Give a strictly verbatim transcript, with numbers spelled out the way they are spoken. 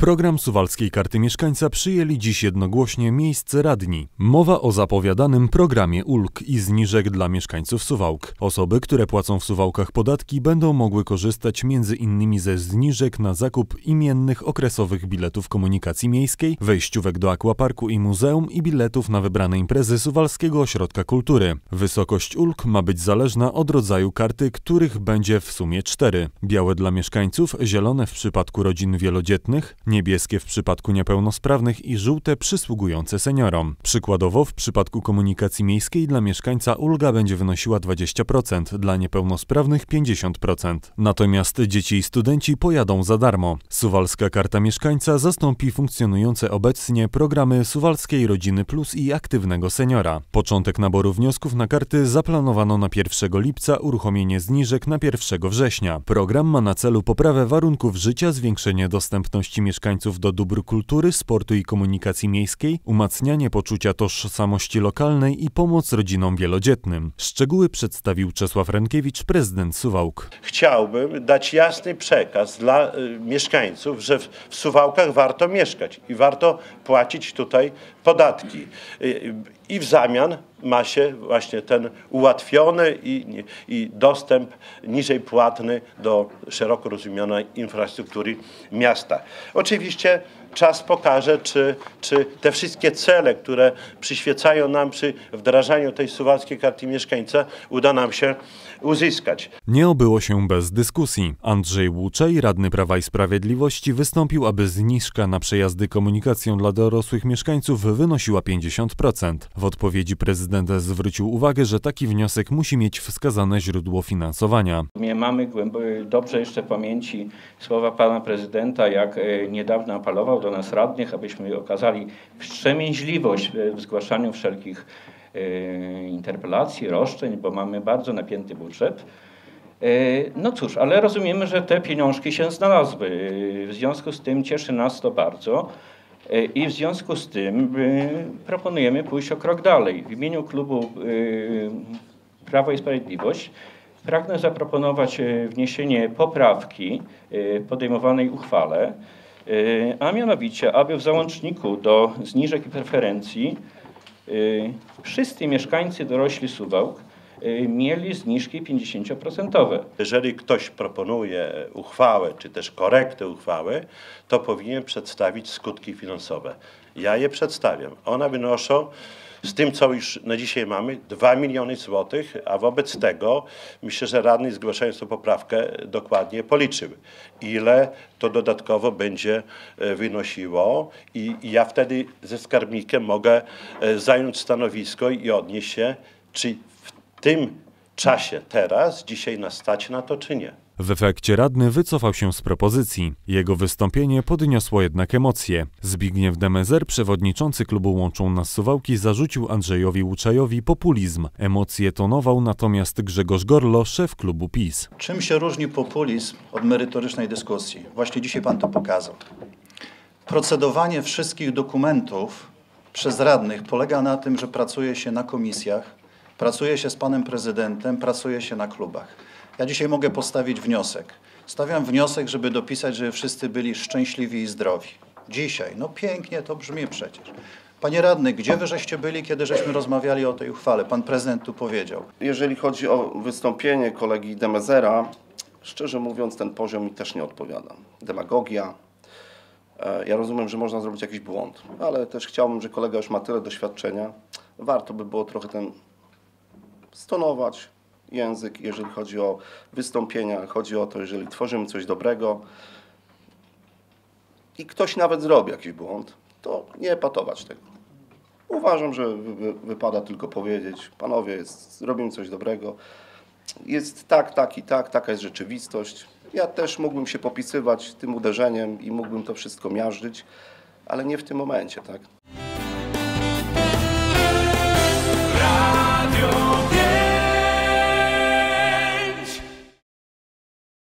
Program Suwalskiej Karty Mieszkańca przyjęli dziś jednogłośnie miejsce radni. Mowa o zapowiadanym programie ulg i zniżek dla mieszkańców Suwałk. Osoby, które płacą w Suwałkach podatki, będą mogły korzystać między innymi ze zniżek na zakup imiennych okresowych biletów komunikacji miejskiej, wejściówek do akwaparku i muzeum i biletów na wybrane imprezy Suwalskiego Ośrodka Kultury. Wysokość ulg ma być zależna od rodzaju karty, których będzie w sumie cztery. Białe dla mieszkańców, zielone w przypadku rodzin wielodzietnych, niebieskie w przypadku niepełnosprawnych i żółte przysługujące seniorom. Przykładowo w przypadku komunikacji miejskiej dla mieszkańca ulga będzie wynosiła dwadzieścia procent, dla niepełnosprawnych pięćdziesiąt procent. Natomiast dzieci i studenci pojadą za darmo. Suwalska Karta Mieszkańca zastąpi funkcjonujące obecnie programy Suwalskiej Rodziny Plus i Aktywnego Seniora. Początek naboru wniosków na karty zaplanowano na pierwszego lipca, uruchomienie zniżek na pierwszego września. Program ma na celu poprawę warunków życia, zwiększenie dostępności mieszkańców do dóbr kultury, sportu i komunikacji miejskiej, umacnianie poczucia tożsamości lokalnej i pomoc rodzinom wielodzietnym. Szczegóły przedstawił Czesław Rękiewicz, prezydent Suwałk. Chciałbym dać jasny przekaz dla y, mieszkańców, że w, w Suwałkach warto mieszkać i warto płacić tutaj podatki. Y, I w zamian ma się właśnie ten ułatwiony i, i dostęp niżej płatny do szeroko rozumianej infrastruktury miasta. Oczywiście czas pokaże, czy, czy te wszystkie cele, które przyświecają nam przy wdrażaniu tej Suwalskiej Karty Mieszkańca, uda nam się uzyskać. Nie obyło się bez dyskusji. Andrzej Łuczej, radny Prawa i Sprawiedliwości, wystąpił, aby zniżka na przejazdy komunikacją dla dorosłych mieszkańców wynosiła pięćdziesiąt procent. W odpowiedzi prezydent zwrócił uwagę, że taki wniosek musi mieć wskazane źródło finansowania. Nie mamy dobrze jeszcze w pamięci słowa pana prezydenta, jak niedawno apelował do nas radnych, abyśmy okazali wstrzemięźliwość w zgłaszaniu wszelkich interpelacji, roszczeń, bo mamy bardzo napięty budżet. No cóż, ale rozumiemy, że te pieniążki się znalazły. W związku z tym cieszy nas to bardzo i w związku z tym proponujemy pójść o krok dalej. W imieniu klubu Prawo i Sprawiedliwość pragnę zaproponować wniesienie poprawki podejmowanej uchwale, a mianowicie, aby w załączniku do zniżek i preferencji wszyscy mieszkańcy dorośli Suwałk mieli zniżki pięćdziesięcioprocentowe. Jeżeli ktoś proponuje uchwałę, czy też korektę uchwały, to powinien przedstawić skutki finansowe. Ja je przedstawiam. One wynoszą, z tym co już na dzisiaj mamy, dwa miliony złotych, a wobec tego myślę, że radny zgłaszając tę poprawkę dokładnie policzył, ile to dodatkowo będzie wynosiło i ja wtedy ze skarbnikiem mogę zająć stanowisko i odnieść się, czy w tym czasie teraz, dzisiaj nas stać na to, czy nie. W efekcie radny wycofał się z propozycji. Jego wystąpienie podniosło jednak emocje. Zbigniew Demezer, przewodniczący klubu Łączą Nas Suwałki, zarzucił Andrzejowi Łuczajowi populizm. Emocje tonował natomiast Grzegorz Gorlo, szef klubu PiS. Czym się różni populizm od merytorycznej dyskusji? Właśnie dzisiaj pan to pokazał. Procedowanie wszystkich dokumentów przez radnych polega na tym, że pracuje się na komisjach, pracuje się z panem prezydentem, pracuje się na klubach. Ja dzisiaj mogę postawić wniosek. Stawiam wniosek, żeby dopisać, żeby wszyscy byli szczęśliwi i zdrowi. Dzisiaj. No pięknie to brzmi przecież. Panie radny, gdzie wy żeście byli, kiedy żeśmy rozmawiali o tej uchwale? Pan prezydent tu powiedział. Jeżeli chodzi o wystąpienie kolegi Demezera, szczerze mówiąc, ten poziom mi też nie odpowiada. Demagogia. Ja rozumiem, że można zrobić jakiś błąd, ale też chciałbym, że kolega już ma tyle doświadczenia. Warto by było trochę ten stonować język, jeżeli chodzi o wystąpienia, chodzi o to, jeżeli tworzymy coś dobrego i ktoś nawet zrobi jakiś błąd, to nie epatować tego. Uważam, że wy, wypada tylko powiedzieć, panowie, jest, zrobimy coś dobrego, jest tak, tak i tak, taka jest rzeczywistość. Ja też mógłbym się popisywać tym uderzeniem i mógłbym to wszystko miażdżyć, ale nie w tym momencie, tak?